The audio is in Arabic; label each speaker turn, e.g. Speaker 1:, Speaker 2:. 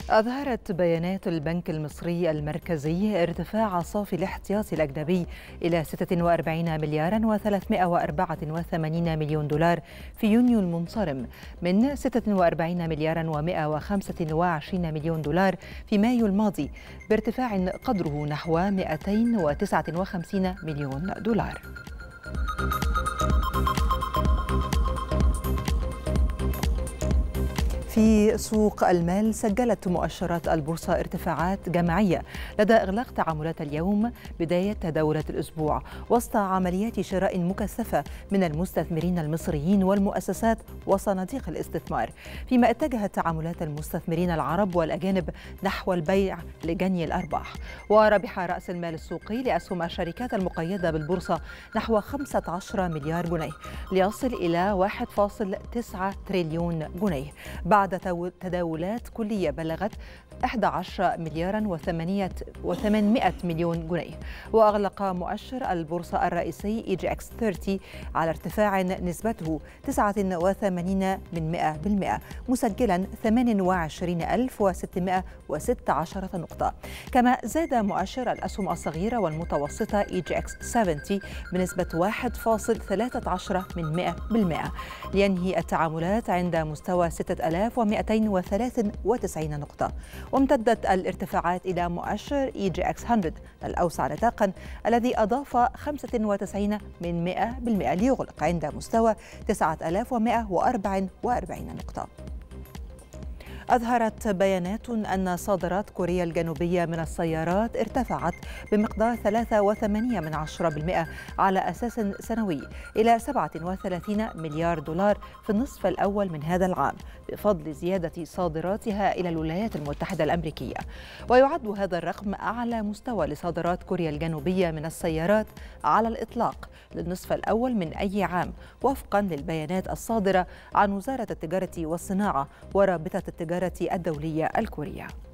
Speaker 1: أظهرت بيانات البنك المصري المركزي ارتفاع صافي الاحتياطي الأجنبي إلى 46 مليارا و384 مليون دولار في يونيو المنصرم من 46 مليارا و125 مليون دولار في مايو الماضي، بارتفاع قدره نحو 259 مليون دولار. في سوق المال سجلت مؤشرات البورصة ارتفاعات جماعية لدى إغلاق تعاملات اليوم بداية تداولات الأسبوع، وسط عمليات شراء مكثفة من المستثمرين المصريين والمؤسسات وصناديق الاستثمار، فيما اتجهت تعاملات المستثمرين العرب والأجانب نحو البيع لجني الأرباح. وربح رأس المال السوقي لأسهم الشركات المقيدة بالبورصة نحو 15 مليار جنيه، ليصل إلى 1.9 تريليون جنيه بعد تداولات كلية بلغت 11 مليارا و800 مليون جنيه. وأغلق مؤشر البورصة الرئيسي EGX 30 على ارتفاع نسبته 89%، مسجلا 28616 نقطة. كما زاد مؤشر الأسهم الصغيرة والمتوسطة EGX 70 بنسبة 1.13%، لينهي التعاملات عند مستوى 6293 نقطة. وامتدت الارتفاعات إلى مؤشر EGX 100 الأوسع نطاقا الذي أضاف 95% ليغلق عند مستوى 9144 نقطة. أظهرت بيانات أن صادرات كوريا الجنوبية من السيارات ارتفعت بمقدار 3.8% على أساس سنوي إلى 37 مليار دولار في النصف الأول من هذا العام، بفضل زيادة صادراتها إلى الولايات المتحدة الأمريكية. ويعد هذا الرقم أعلى مستوى لصادرات كوريا الجنوبية من السيارات على الإطلاق للنصف الأول من أي عام، وفقا للبيانات الصادرة عن وزارة التجارة والصناعة ورابطة التجارة الدولية الكورية.